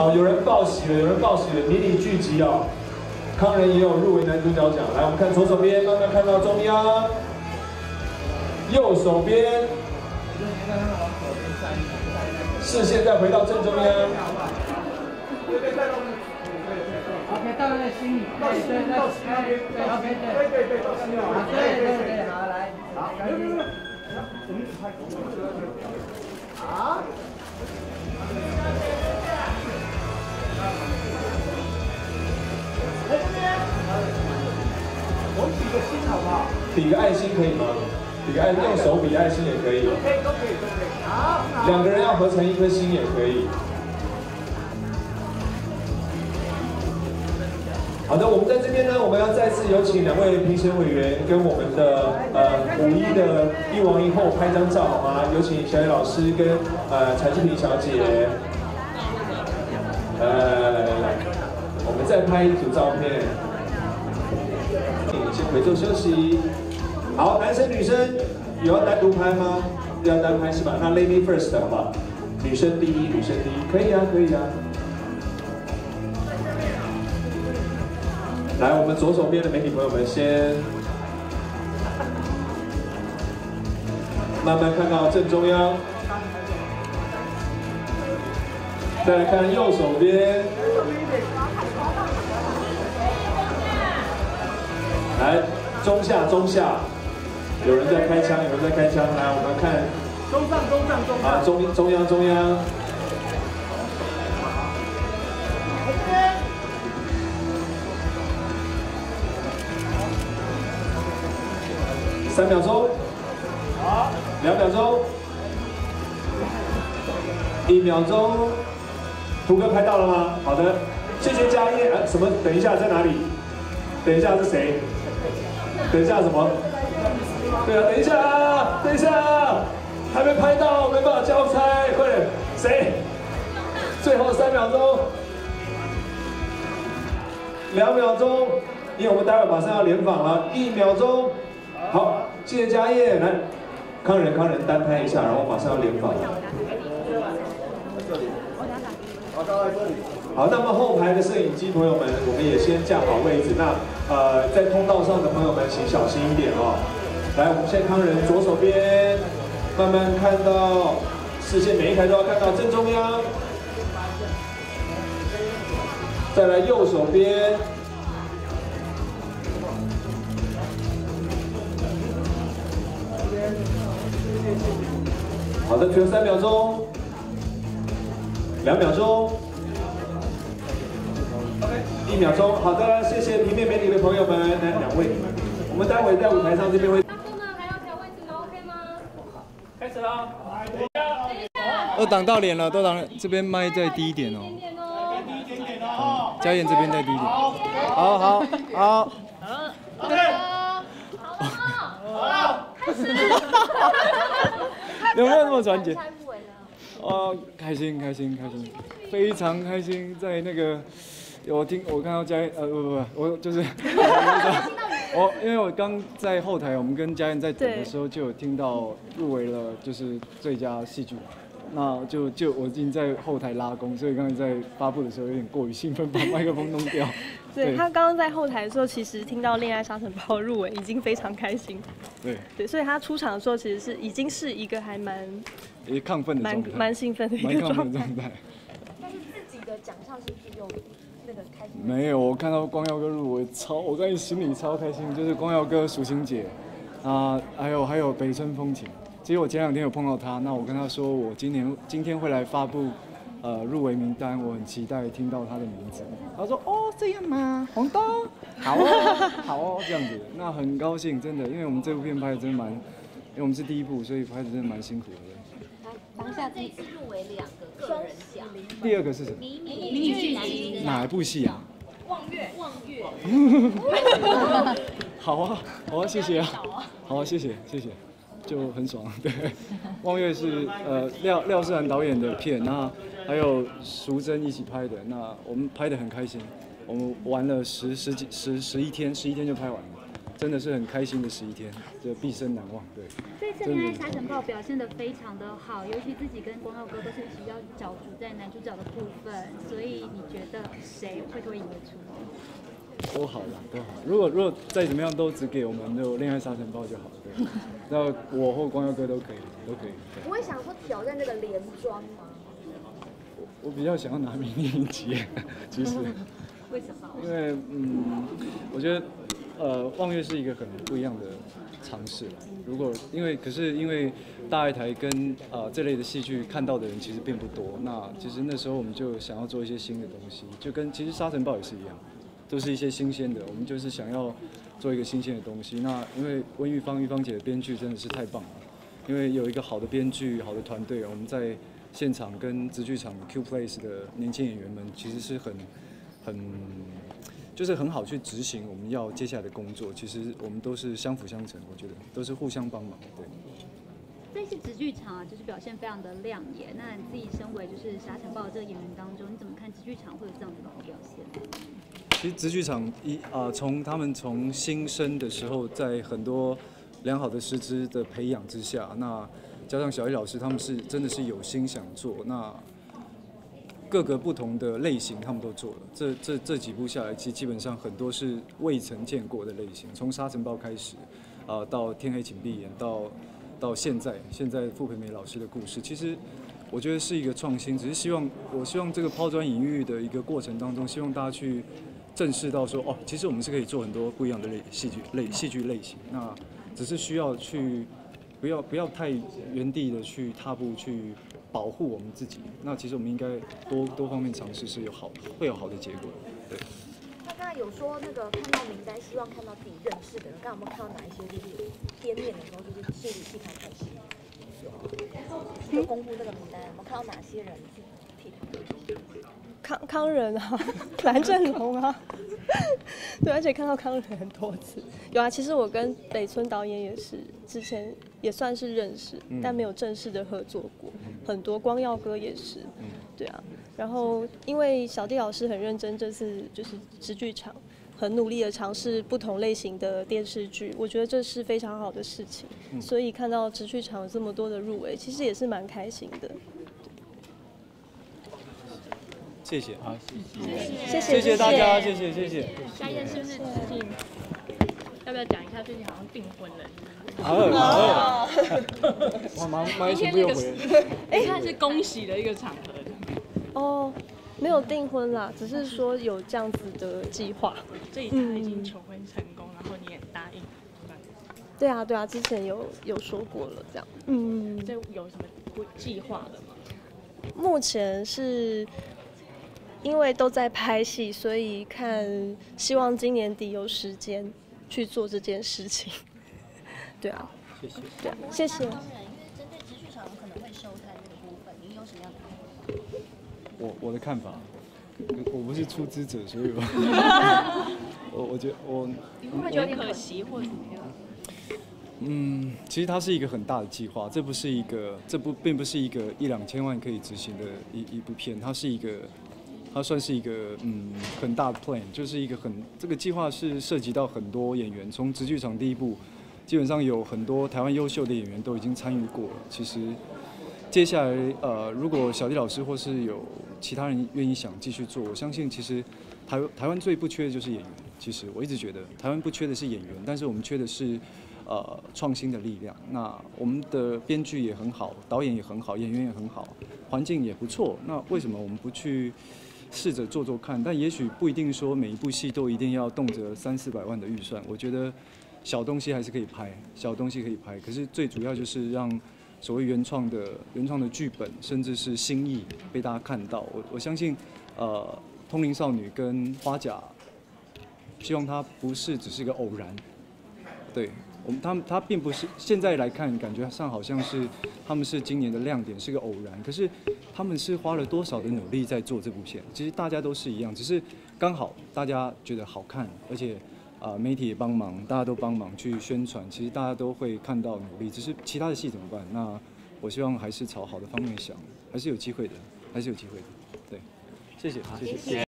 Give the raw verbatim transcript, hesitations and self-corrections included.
好，有人报喜了，有人报喜了，迷你剧集哦。康仁也有入围男主角奖。来，我们看左手边，慢慢看到中央，右手边，视线再回到正中央。 OK， 到那心里，对对对，对 OK， 对对对，到心里，对对对，好来，好，来，我们只拍好。来这边，我们比个心好不好？ 比个爱心可以吗？比个爱，用手比爱心也可以。 都可以，都可以，都可以。好， 两个人要合成一颗心也可以。好的，我们在这边呢，我们要再次有请两位评审委员跟我们的呃五一的一王一后拍张照好吗？有请小野老师跟呃柴智屏小姐。呃，来来来，我们再拍一组照片。先回座休息。好，男生女生有要单独拍吗？要单拍是吧？那 lady first 好不好？女生第一，女生第一，可以啊，可以啊。来，我们左手边的媒体朋友们先慢慢看到正中央，再来看右手边，来中下中下，有人在开枪，有人在开枪，来我们看中上中上中上， 啊中中央中央。三秒钟，好，两秒钟，一秒钟，图哥拍到了吗？好的，谢谢嘉业。啊，什么？等一下，在哪里？等一下是谁？等一下什么？对啊，等一下啊，等一下啊，还没拍到，没办法交差，快点，谁？最后三秒钟，两秒钟，因为我们待会马上要联访了，一秒钟。好，谢谢嘉业。来，康仁康仁单拍一下，然后马上要联访。 好，到来这里。 好，那么后排的摄影机朋友们，我们也先架好位置。那呃，在通道上的朋友们，请小心一点哦。来，我们现在康仁左手边，慢慢看到视线每一台都要看到正中央。再来右手边。好的，只有三秒钟，两秒钟，一秒钟。好的，谢谢平面媒体的朋友们，来两位，我们待会在舞台上这边会。 大叔呢，还要调位置吗 ？OK 吗？ 开始了。 都挡到脸了，都挡。这边麦再低一点哦。 低一点点哦。 嘉燕这边再低一点。 好， 好好好。 OK。好，开始。 有没有那么团结？哦，开心开心开心，非常开心。在那个，我听我看到嘉燕，呃不不不，我就是我，因为我刚在后台，我们跟嘉燕在等的时候，就有听到入围了，就是最佳戏剧。 那就就我已经在后台拉弓，所以刚才在发布的时候有点过于兴奋，把麦克风弄掉。 对他刚刚在后台的时候，其实听到《恋爱沙尘暴》入围，已经非常开心。 对对，所以他出场的时候，其实是已经是一个还蛮也亢奋的状态， 蛮蛮兴奋的一个状态。 但是自己的奖项是不是用那个开心？ 没有，我看到光耀哥入围，超我在心里超开心，就是光耀哥、蜀晴姐啊，还有还有北村风情。 其实我前两天有碰到他，那我跟他说我今年今天会来发布，呃入围名单，我很期待听到他的名字。他说哦这样吗？红豆，好哦好哦这样子，那很高兴真的，因为我们这部片拍的真的蛮，因为我们是第一部，所以拍的真的蛮辛苦的。 当下这一次入围两个个人奖， 第二个是什么？ 迷你迷你剧集哪一部戏啊？ 望月望月。 好啊好啊谢谢啊，好啊谢谢谢谢。 就很爽，对。望月是呃廖廖世涵导演的片，那还有淑珍一起拍的，那我们拍得很开心，我们玩了十十几十十一天，十一天就拍完了， 真的是很开心的十一天，就毕生难忘。对， 这次《恋爱沙尘暴》表现得非常的好，尤其自己跟光耀哥都是比较角逐在男主角的部分，所以你觉得谁会脱颖而出？ 都好啦，都好。如果如果再怎么样都只给我们就《恋爱沙尘暴》就好了。对，那我或光耀哥都可以，都可以。 不会想说挑战这个连庄吗？ 我我比较想要拿明年一集，其实。 为什么？ 因为嗯，我觉得呃，望月是一个很不一样的尝试。如果因为可是因为大爱台跟呃这类的戏剧看到的人其实并不多，那其实那时候我们就想要做一些新的东西，就跟其实沙尘暴也是一样，都是一些新鲜的，我们就是想要做一个新鲜的东西。那因为温玉芳玉芳姐的编剧真的是太棒了，因为有一个好的编剧、好的团队，我们在现场跟直剧场 Q Place 的年轻演员们其实是很。很就是很好去执行我们要接下来的工作，其实我们都是相辅相成，我觉得都是互相帮忙。对。 这次直剧场啊，就是表现非常的亮眼。那你自己身为就是沙尘暴这个演员当中，你怎么看直剧场会有这样的一个好表现？ 其实直剧场一啊，从、呃、他们从新生的时候，在很多良好的师资的培养之下，那加上小艺老师他们是真的是有心想做那。各个不同的类型，他们都做了。这这这几部下来，其实基本上很多是未曾见过的类型。从沙尘暴开始，啊、呃，到天黑请闭眼，到到现在，现在傅培梅老师的故事，其实我觉得是一个创新。只是希望，我希望这个抛砖引玉的一个过程当中，希望大家去正视到说，哦，其实我们是可以做很多不一样的类戏剧类戏剧类型。那只是需要去不要不要太原地的去踏步去。保护我们自己，那其实我们应该多多方面尝试，是有好会有好的结果。对。 那刚才有说那个看到名单，希望看到自己认识的人，刚刚有没有看到哪一些就是编练的时候就是戏里戏台开始有公布这个名单，有没有看到哪些人替他？ 康康仁啊，蓝正龙啊，对，而且看到康仁很多次。有啊，其实我跟北村导演也是之前也算是认识，嗯、但没有正式的合作过。嗯、很多光耀哥也是，嗯、对啊。然后因为小弟老师很认真，这次就是直剧场很努力的尝试不同类型的电视剧，我觉得这是非常好的事情。嗯、所以看到直剧场有这么多的入围，其实也是蛮开心的。 谢谢，好， 谢谢， 谢谢大家，谢谢，谢谢。 夏燕是不是最近要不要讲一下？最近好像订婚了。 好饿，好饿。我忙忙一起不又回。 哎，它是恭喜的一个场合。 哦，没有订婚啦，只是说有这样子的计划。 这一他已经求婚成功，然后你也答应。 对啊，对啊，之前有有说过了，这样。嗯。 这有什么计划了吗？ 目前是。因为都在拍戏，所以看希望今年底有时间去做这件事情。对啊， 谢谢。 对啊，谢谢。 因为针对直剧场可能会收摊这个部分，您有什么样的看法？ 我我的看法，我不是出资者，所以我我我觉得我你会不会觉得有点可惜或怎么样？ 嗯，其实它是一个很大的计划，这不是一个，这不并不是一个一两千万可以执行的一一部片，它是一个。它算是一个嗯很大的 plan， 就是一个很这个计划是涉及到很多演员，从直剧场第一部，基本上有很多台湾优秀的演员都已经参与过了。其实接下来呃，如果小弟老师或是有其他人愿意想继续做，我相信其实台台湾最不缺的就是演员。其实我一直觉得台湾不缺的是演员，但是我们缺的是呃创新的力量。那我们的编剧也很好，导演也很好，演员也很好，环境也不错。那为什么我们不去？试着做做看，但也许不一定说每一部戏都一定要动辄三四百万的预算。我觉得小东西还是可以拍，小东西可以拍。可是最主要就是让所谓原创的原创的剧本，甚至是新意被大家看到。我我相信，呃，通灵少女跟花甲，希望它不是只是一个偶然，对。我们他们他并不是现在来看，感觉上好像是他们是今年的亮点，是个偶然。可是他们是花了多少的努力在做这部片？其实大家都是一样，只是刚好大家觉得好看，而且啊、呃、媒体也帮忙，大家都帮忙去宣传，其实大家都会看到努力。只是其他的戏怎么办？那我希望还是朝好的方面想，还是有机会的，还是有机会的。对，谢谢，谢谢。